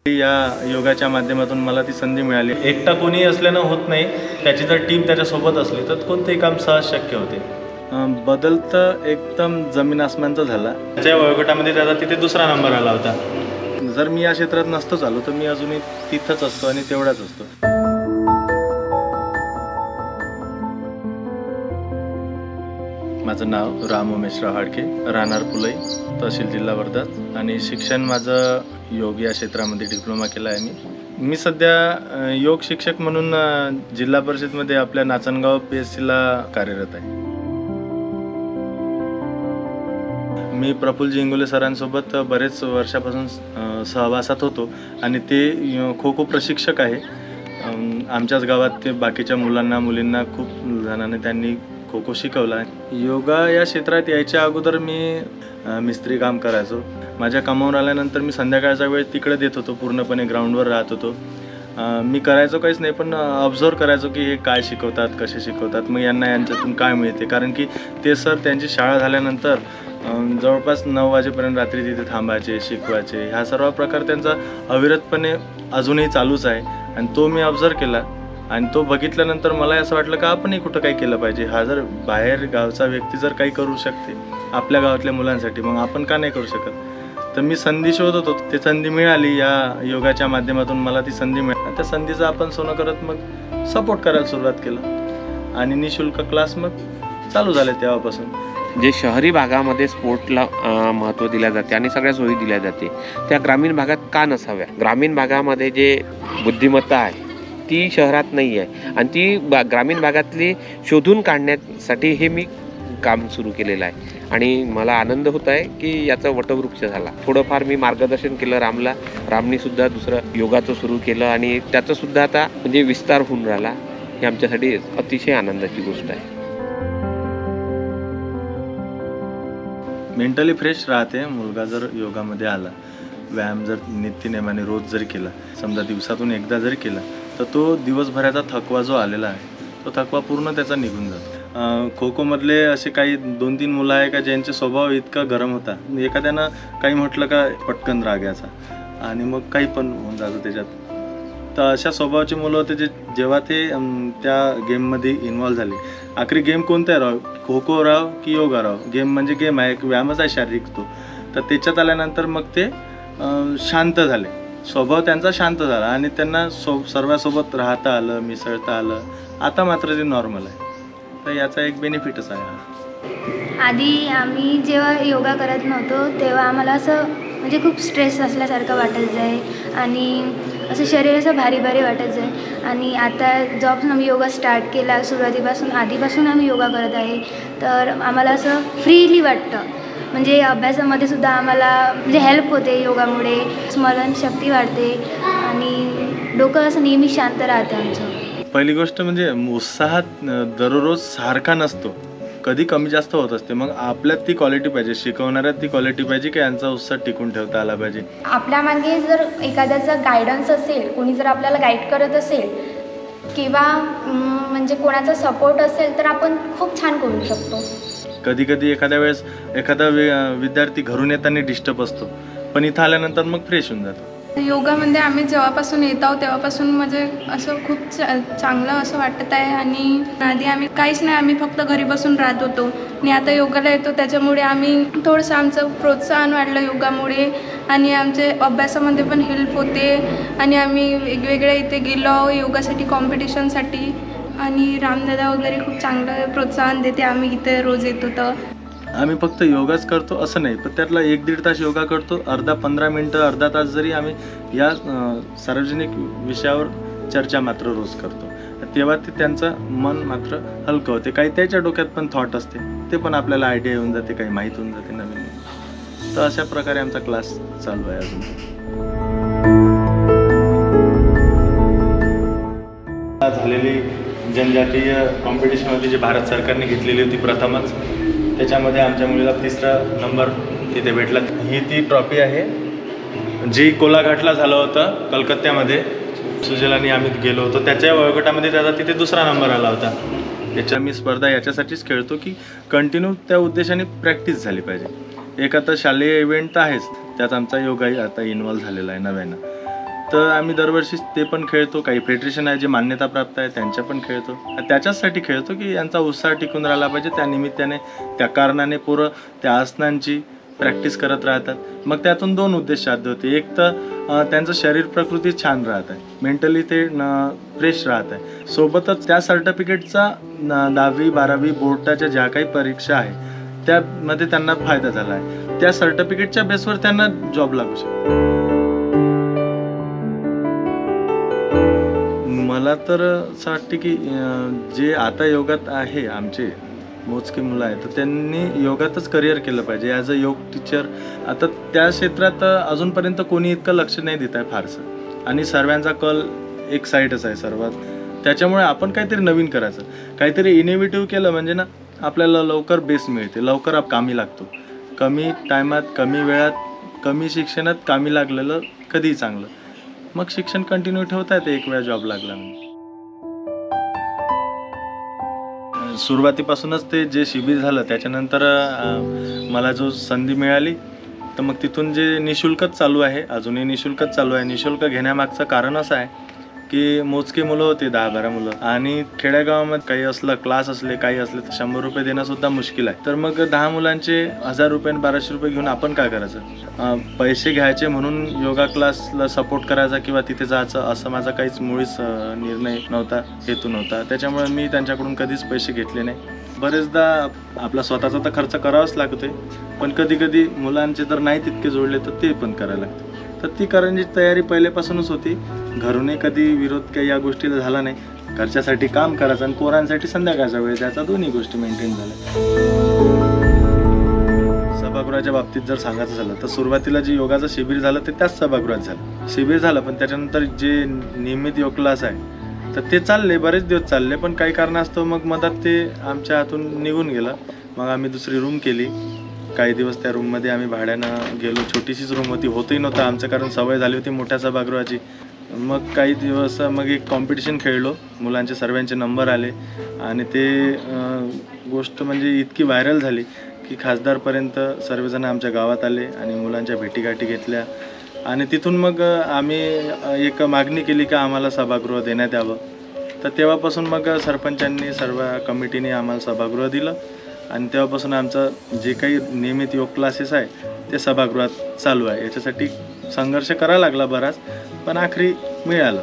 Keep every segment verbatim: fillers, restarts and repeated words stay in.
या योगाच्या माध्यमातून मला ती संधी मिळाली। एकटा कोणी असल्यानं होत नाही, त्याची जर टीम त्याच्यासोबत असली तर कोणतेही काम सहज शक्य होते। बदल तर एकदम जमीन आसमानचा झाला। त्या वयोगटामध्ये त्याचा तिथे दुसरा नंबर आला होता। जर मी या क्षेत्रात नसतो चालू तर मी अजूनही तिथंच असतो आणि तेवढाच असतो। माझं नाव राम उमेशराव हाडके, राहणार पुलई, तहसील जिल्हा वर्धा आणि शिक्षण माझं योग या क्षेत्रामध्ये डिप्लोमा केला आहे। मी मी सध्या योग शिक्षक म्हणून जिल्हा परिषदमध्ये आपल्या नाचनगाव पी एस सीला कार्यरत आहे। मी प्रफुल्ल इंगोले सरांसोबत बरेच वर्षापासून सहवासात होतो आणि ते खो खो प्रशिक्षक आहे। आमच्याच गावात ते बाकीच्या मुलांना मुलींना खूप जणांनी त्यांनी खो खो शिकवला। योगा या क्षेत्रात यायच्या अगोदर मी मिस्त्री काम करायचो। माझ्या कामावर आल्यानंतर मी संध्याकाळचा वेळ तिकडे देत होतो, पूर्णपणे ग्राउंडवर राहत होतो। मी करायचो काहीच नाही, पण ऑब्झर्व करायचो की हे काय शिकवतात, कसे शिकवतात, मग यांना यांच्यातून काय मिळते। कारण की ते सर त्यांची शाळा झाल्यानंतर जवळपास नऊ वाजेपर्यंत रात्री तिथे थांबायचे, शिकवायचे। हा सर्व प्रकार त्यांचा अविरतपणे अजूनही चालूच आहे आणि तो मी ऑब्झर्व केला आणि तो बघितल्यानंतर मला असं वाटलं का आपणही कुठं काही केलं पाहिजे। हा जर बाहेर गावचा व्यक्ती जर काही करू शकते आपल्या गावातल्या मुलांसाठी, मग आपण का नाही करू शकत। तर मी संधी शोधत होतो, ती संधी मिळाली। या योगाच्या माध्यमातून मला ती संधी मिळाली। त्या संधीचा आपण सोनं करत मग सपोर्ट करायला सुरुवात केलं आणि निशुल्क क्लास मग चालू झाले तेव्हापासून। जे शहरी भागामध्ये स्पोर्टला महत्त्व दिले जाते आणि सगळ्या सोयी दिल्या जाते, त्या ग्रामीण भागात का नसाव्या। ग्रामीण भागामध्ये जे बुद्धिमत्ता आहे ती शहरात नाही आहे आणि ती ग्रामीण भागातली शोधून काढण्यासाठी हे मी काम सुरू केलेलं आहे आणि मला आनंद होत आहे की याचा वटवृक्ष झाला। थोडंफार मी मार्गदर्शन केलं रामला, रामनी सुद्धा दुसरं योगाचं सुरू केलं आणि त्याचं सुद्धा आता म्हणजे विस्तार होऊन राहिला। ही आमच्यासाठी अतिशय आनंदाची गोष्ट आहे। मेंटली फ्रेश राहते मुलगा जर योगामध्ये आला, व्यायाम जर नित्यनेमाने रोज जरी केला, समजा दिवसातून एकदा जरी केला, तर तो दिवसभराचा थकवा जो आलेला आहे तो थकवा पूर्ण त्याचा निघून जातो। खो खोमधले असे काही दोन तीन मुलं आहे का ज्यांचे स्वभाव इतका गरम होता, एखाद्यानं काही म्हटलं का पटकन राग यायचा आणि मग काही पण होऊन जातं त्याच्यात। तर अशा स्वभावाचे मुलं होते जे जेव्हा ते त्या गेममध्ये इन्व्हॉल्व झाले, आखरी गेम कोणता राहो, खो खो राहो की योगा राहो, गेम म्हणजे गेम आहे, एक व्यायामच आहे शारीरिक तो। तर त्याच्यात आल्यानंतर मग ते शांत झाले, स्वभाव त्यांचा शांत झाला आणि त्यांना सो सर्वांसोबत राहता आलं, मिसळता आलं। आता मात्र ते नॉर्मल आहे, तर याचा एक बेनिफिटच आहे हा। आधी आम्ही जेव्हा योगा करत नव्हतो तेव्हा आम्हाला असं म्हणजे खूप स्ट्रेस असल्यासारखं वाटत जाय आणि असं शरीर असं भारी भारी वाटत जाय। आणि आता जेव्हापासून आम्ही योगा स्टार्ट केला, सुरुवातीपासून आधीपासून आम्ही योगा करत आहे, तर आम्हाला असं फ्रीली वाटतं। म्हणजे अभ्यासामध्ये सुद्धा आम्हाला म्हणजे हेल्प होते योगामुळे, स्मरणशक्ती वाढते आणि डोकं असं नेहमी शांत राहतं आमचं। पहिली गोष्ट म्हणजे उत्साहात दररोज सारखा नसतो, कधी कमी जास्त होत असते। मग आपल्यात ती क्वालिटी पाहिजे, शिकवणाऱ्यात ती क्वालिटी पाहिजे की यांचा उत्साह टिकून ठेवता आला पाहिजे। आपल्या मागे जर एखाद्याचा गायडन्स असेल, कोणी जर आपल्याला गाईड करत असेल किंवा म्हणजे कोणाचा सपोर्ट असेल तर आपण खूप छान करू शकतो। कधी कधी एखाद्या वेळेस एखादा विद्यार्थी घरून येताना डिस्टर्ब असतो, पण इथं आल्यानंतर मग फ्रेश होऊन जातो। योगामध्ये आम्ही जेव्हापासून येत आहोत तेव्हापासून म्हणजे असं खूप चांगलं असं वाटत आहे। आणि आधी आम्ही काहीच नाही, आम्ही फक्त घरी बसून राहत होतो आणि आता योगाला येतो त्याच्यामुळे आम्ही थोडंसं आमचं प्रोत्साहन वाढलं योगामुळे आणि आमचे अभ्यासामध्ये पण हेल्प होते आणि आम्ही वेगवेगळ्या इथे गेलो योगासाठी कॉम्पिटिशनसाठी आणि रामदादा वगैरे खूप चांगलं प्रोत्साहन देते। आम्ही इथे रोज येतो तर आम्ही फक्त योगाच करतो असं नाही, पण त्यातला एक दीड तास योगा करतो, अर्धा पंधरा मिनटं अर्धा तास जरी आम्ही या सार्वजनिक विषयावर चर्चा मात्र रोज करतो, तेव्हा ते त्यांचं मन मात्र हलकं होते। काही त्याच्या डोक्यात पण थॉट असते, ते पण आपल्याला आयडिया येऊन जाते, काही माहीत होऊन जाते नवीन। तर अशा प्रकारे आमचा क्लास चालू आहे अजून। झालेली जनजातीय कॉम्पिटिशन होती जी भारत सरकारने घेतलेली होती प्रथमच, त्याच्यामध्ये आमच्या मुलीला तिसरा नंबर तिथे भेटला। ही ती ट्रॉफी आहे जी कोलाघाटला झालं होतं कलकत्त्यामध्ये, सुजल आणि आम्ही गेलो होतो, त्याच्या वयोगटामध्ये त्याचा तिथे दुसरा नंबर आला होता। याच्या मी स्पर्धा याच्यासाठीच खेळतो की कंटिन्यू त्या उद्देशाने प्रॅक्टिस झाली पाहिजे। एक आता शालेय इव्हेंट तर आहेच, त्यात आमचा योगाही आता इन्व्हॉल्व झालेला आहे नव्यानं। तर आम्ही दरवर्षी ते पण खेळतो. काही फेडरेशन आहे जे मान्यता प्राप्त आहे त्यांच्या पण खेळतो. त्याच्याचसाठी खेळतो की यांचा उत्साह टिकून राहिला पाहिजे. त्या निमित्ताने त्या कारणाने पोरं त्या आसनांची प्रॅक्टिस करत राहतात. मग त्यातून दोन उद्देश साध्य होते. एक तर त्यांचं शरीर प्रकृती छान राहत आहे, मेंटली ते फ्रेश राहत आहे. सोबतच त्या सर्टिफिकेटचा दहावी बारावी बोर्डाच्या ज्या काही परीक्षा आहे त्यामध्ये त्यांना फायदा झाला आहे. त्या सर्टिफिकेटच्या बेसवर त्यांना जॉब लागू शकतो. मला तर असं वाटते की जे आता योगात आहे आमचे मोजके मुलं आहेत तर त्यांनी योगातच करिअर केलं पाहिजे ॲज अ योग टीचर. आता त्या क्षेत्रात अजूनपर्यंत कोणी इतकं लक्ष नाही देत आहे फारसं, आणि सर्वांचा कल एक साईडच आहे सर्वात. त्याच्यामुळे आपण काहीतरी नवीन करायचं, काहीतरी इनोव्हेटिव्ह केलं म्हणजे ना आपल्याला लवकर बेस मिळते, लवकर आप कामी लागतो. कमी टायमात कमी वेळात कमी शिक्षणात कामी लागलेलं कधीही चांगलं. मग शिक्षण कंटिन्यू ठेवता येते एक वेळा जॉब लागला म्हणजे. सुरुवातीपासूनच ते जे शिबिर झालं त्याच्यानंतर मला जो संधी मिळाली तर मग तिथून जे निशुल्कच चालू आहे, अजूनही निशुल्कच चालू आहे. निशुल्क घेण्यामागचं कारण असं आहे की मोजके मुलं होते, दहा बारा मुलं, आणि खेड्यागावामध्ये काही असलं क्लास असले काही असले तर शंभर रुपये देणं सुद्धा मुश्किल आहे. तर मग दहा मुलांचे हजार रुपये आणि बाराशे रुपये घेऊन आपण काय करायचं? पैसे घ्यायचे म्हणून योगा क्लासला सपोर्ट करायचा किंवा तिथे जायचं असं माझा काहीच मुळीच निर्णय नव्हता, हेतू नव्हता. त्याच्यामुळे मी त्यांच्याकडून कधीच पैसे घेतले नाही. बरेचदा आपला स्वतःचा तर खर्च करावाच लागतोय, पण कधी कधी मुलांचे तर नाही तितके जोडले तर ते पण करायला लागते. तर ती करण्याची तयारी पहिल्यापासूनच होती. घरूनही कधी विरोध काही या गोष्टीला झाला नाही. घरच्यासाठी काम करायचं आणि पोरांसाठी संध्याकाळचा वेळ द्यायचा, दोन्ही गोष्टी मेंटेन झाल्या. सभागृहाच्या बाबतीत जर सांगायचं झालं तर सुरुवातीला जे योगाचं शिबिर झालं ते त्याच सभागृहात झालं. शिबिर झालं पण त्याच्यानंतर जे नियमित योग क्लास आहे तर ते चालले, बरेच दिवस चालले, पण काही कारणास्तव मग मधात ते आमच्या हातून निघून गेलं. मग आम्ही दुसरी रूम केली. काही दिवस त्या रूममध्ये आम्ही भाड्यानं गेलो. छोटीशीच रूम होती, होतही नव्हतं आमचं कारण सवय झाली होती मोठ्या सभागृहाची. मग काही दिवस मग एक कॉम्पिटिशन खेळलो, मुलांचे सर्वांचे नंबर आले आणि ते गोष्ट म्हणजे इतकी व्हायरल झाली की खासदारपर्यंत सर्वजण आमच्या गावात आले आणि मुलांच्या भेटीगाठी घेतल्या. आणि तिथून मग आम्ही एक मागणी केली की आम्हाला सभागृह देण्यात यावं. तर तेव्हापासून मग सरपंचांनी सर्व कमिटीने आम्हाला सभागृह दिलं आणि तेव्हापासून आमचं जे काही नियमित योग क्लासेस आहे ते सभागृहात चालू आहे. याच्यासाठी संघर्ष करावा लागला बराच, पण आखरी मिळालं.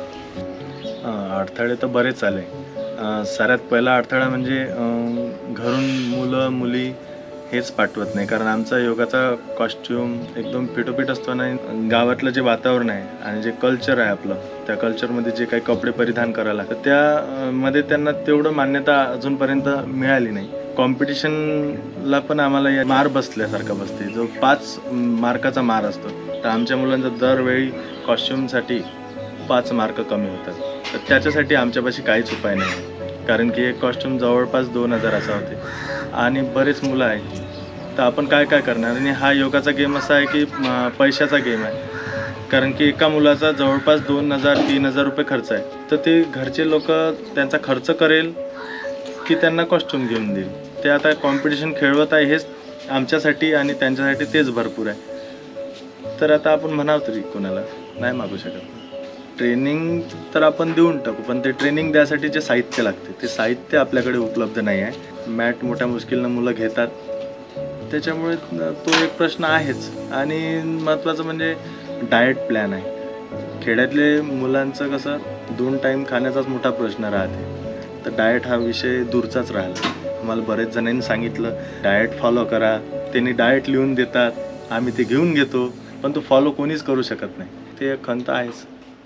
अडथळे तर बरेच आले. सगळ्यात पहिला अडथळा म्हणजे घरून मुलं मुली हेच पाठवत नाही, कारण आमचा योगाचा कॉस्ट्यूम एकदम फिटोफिट असतो आणि गावातलं जे वातावरण आहे आणि जे कल्चर आहे आपलं, त्या कल्चरमध्ये जे काही कपडे परिधान करायला लागतात त्यामध्ये त्यांना तेवढं मान्यता अजूनपर्यंत मिळाली नाही. कॉम्पिटिशनला पण आम्हाला या मार बसल्यासारखा बसते, जो पाच मार्काचा मार असतो. तर आमच्या मुलांचा दरवेळी कॉस्ट्यूमसाठी पाच मार्क कमी होतात. तर त्याच्यासाठी आमच्यापाशी काहीच उपाय नाही, कारण की एक कॉस्ट्यूम जवळपास दोन हजाराचा होते आणि बरेच मुलं आहेत. तर आपण काय काय करणार? आणि हा योगाचा गेम असा आहे की पैशाचा गेम आहे, कारण की एका मुलाचा जवळपास दोन हजार तीन हजार रुपये खर्च आहे. तर ते घरचे लोक त्यांचा खर्च करेल की त्यांना कॉस्ट्यूम घेऊन देईल. ते आता कॉम्पिटिशन खेळवत आहे हेच आमच्यासाठी आणि त्यांच्यासाठी तेच भरपूर आहे. तर आता आपण म्हणावं तरी कोणाला नाही मागू शकत. ट्रेनिंग तर आपण देऊन टाकू, पण ते ट्रेनिंग द्यासाठी जे साहित्य लागते ते साहित्य आपल्याकडे उपलब्ध नाही आहे. मॅट मोठ्या मुश्किलनं मुलं घेतात, त्याच्यामुळे तो एक प्रश्न आहेच. आणि महत्त्वाचं म्हणजे डाएट प्लॅन आहे. खेड्यातले मुलांचं कसं दोन टाईम खाण्याचाच मोठा प्रश्न राहते, तर डाएट हा विषय दूरचाच राहिला. मला बरेच जणांनी सांगितलं डाएट फॉलो करा, त्यांनी डाएट लिहून देतात, आम्ही ते घेऊन घेतो, पण तो फॉलो कोणीच करू शकत नाही. ते एक खंत आहेच.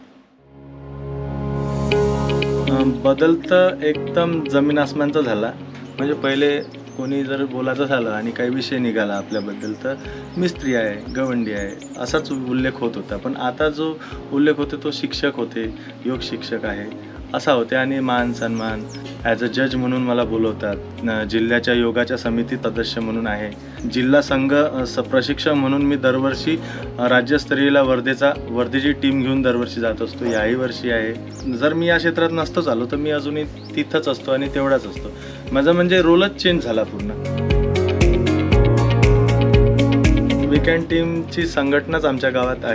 बदल तर एकदम जमीन आसमानचा झाला. म्हणजे पहिले कोणी जर बोलायचं झालं आणि काही विषय निघाला आपल्याबद्दल तर मिस्त्री आहे, गवंडी आहे असाच उल्लेख होत होता. पण आता जो उल्लेख होते तो शिक्षक होते, योग शिक्षक आहे असा होते. आणि मान सन्मान ॲज अ जज म्हणून मला बोलवतात. जिल्ह्याच्या योगाच्या समिती सदस्य म्हणून आहे. जिल्हा संघ स प्रशिक्षक म्हणून मी दरवर्षी राज्यस्तरीयला वर्धेचा वर्धेची टीम घेऊन दरवर्षी जात असतो. याही वर्षी आहे. जर मी या क्षेत्रात नसतोच आलो तर मी अजूनही तिथंच असतो आणि तेवढाच असतो. माझा म्हणजे रोलच चेंज झाला पूर्ण. वीकेंड टीमची संघटनाच आमच्या गावात आहे.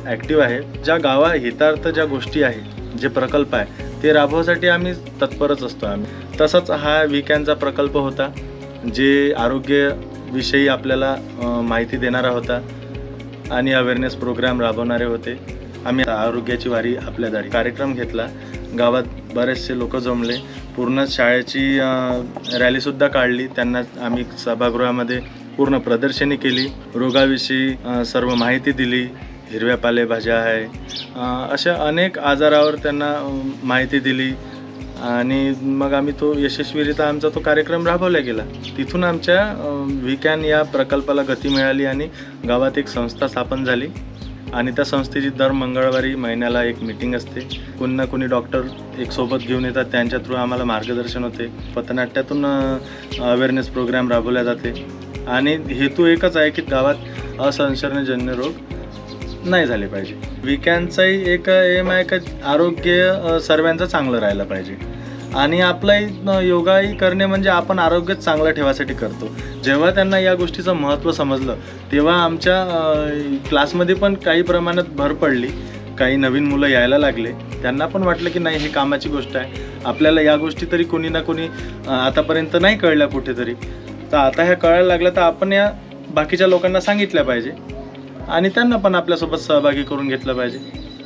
ॲक्टिव्ह आहे. ज्या गावा हितार्थ ज्या गोष्टी आहे, जे प्रकल्प आहे ते राबवण्यासाठी आम्ही तत्परच असतो. आम्ही तसंच हा वीकएंडचा प्रकल्प होता, जे आरोग्यविषयी आपल्याला माहिती देणारा होता आणि अवेअरनेस प्रोग्राम राबवणारे होते. आम्ही आरोग्याची वारी आपल्या दारी कार्यक्रम घेतला. गावात बरेचसे लोक जमले. पूर्ण शाळेची रॅलीसुद्धा काढली. त्यांना आम्ही सभागृहामध्ये पूर्ण प्रदर्शनी केली. रोगाविषयी सर्व माहिती दिली. हिरव्या पालेभाज्या आहे, अशा अनेक आजारावर त्यांना माहिती दिली आणि मग आम्ही तो यशस्वीरित्या आमचा तो कार्यक्रम राबवला गेला. तिथून आमच्या वीकएंड या प्रकल्पाला गती मिळाली आणि गावात एक संस्था स्थापन झाली आणि त्या संस्थेची दर मंगळवारी महिन्याला एक मीटिंग असते. कोणी ना कोणी डॉक्टर एक सोबत घेऊन येतात, त्यांच्या थ्रू आम्हाला मार्गदर्शन होते. पथनाट्यातून अवेअरनेस प्रोग्राम राबवल्या जाते आणि हेतू एकच आहे की गावात असंसर्गजन्य रोग नाही झाले पाहिजे. वीकएंडचाही एक एम आहे का आरोग्य सर्वांचं चांगलं राहिलं पाहिजे आणि आपलं योगाही करणे म्हणजे आपण आरोग्य चांगलं ठेवासाठी करतो. जेव्हा त्यांना या गोष्टीचं महत्त्व समजलं तेव्हा आमच्या क्लासमध्ये पण काही प्रमाणात भर पडली. काही नवीन मुलं यायला लागले. त्यांना पण वाटलं की नाही, हे कामाची गोष्ट आहे. आपल्याला या गोष्टी तरी कोणी ना कोणी आतापर्यंत नाही कळल्या कुठेतरी, तर आता ह्या कळायला लागल्या तर आपण या बाकीच्या लोकांना सांगितल्या पाहिजे आणि त्यांना पण आपल्यासोबत सहभागी करून घेतलं पाहिजे.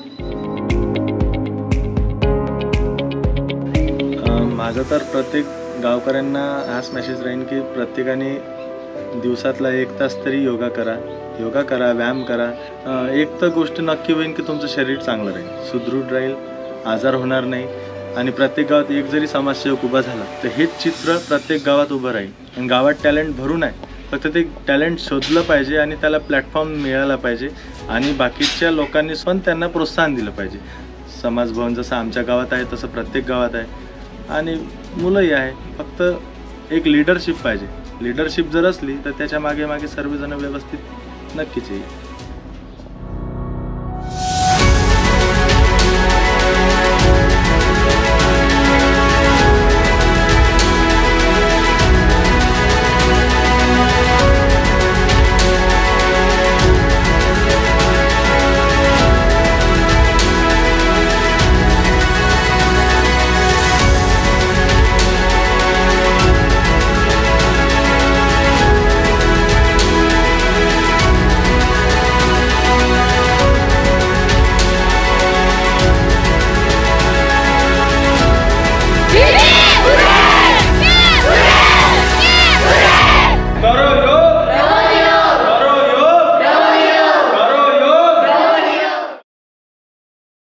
माझं तर प्रत्येक गावकऱ्यांना हाच मेसेज राहील की प्रत्येकाने दिवसातला एक तास तरी योगा करा. योगा करा, व्यायाम करा. एक तर गोष्ट नक्की होईल की तुमचं शरीर चांगलं राहील, सुदृढ राहील, आजार होणार नाही आणि प्रत्येक गावात एक जरी समाजसेवक उभा झाला तर हेच चित्र प्रत्येक गावात उभं राहील. आणि गावात टॅलेंट भरून आहे, फक्त ते टॅलेंट शोधलं पाहिजे आणि त्याला प्लॅटफॉर्म मिळाला पाहिजे आणि बाकीच्या लोकांनी पण त्यांना प्रोत्साहन दिलं पाहिजे. समाजभवन जसं आमच्या गावात आहे तसं प्रत्येक गावात आहे आणि मुलंही आहे. फक्त एक लीडरशिप पाहिजे. लीडरशिप जर असली तर त्याच्या मागे मागे सर्वजण व्यवस्थित नक्कीच येईल.